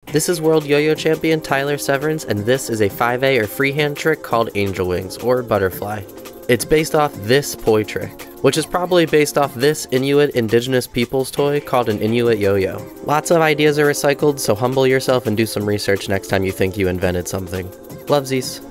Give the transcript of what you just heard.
This is World Yo-Yo Champion Tyler Severance, and this is a 5A or freehand trick called Angel Wings, or Butterfly. It's based off this poi trick, which is probably based off this Inuit indigenous people's toy called an Inuit yo-yo. Lots of ideas are recycled, so humble yourself and do some research next time you think you invented something. Lovesies.